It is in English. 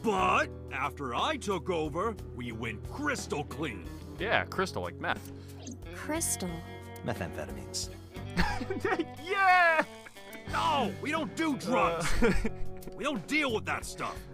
But after I took over, we went crystal clean. Yeah, crystal like meth. Crystal. Methamphetamines. Yeah! No, we don't do drugs. We don't deal with that stuff.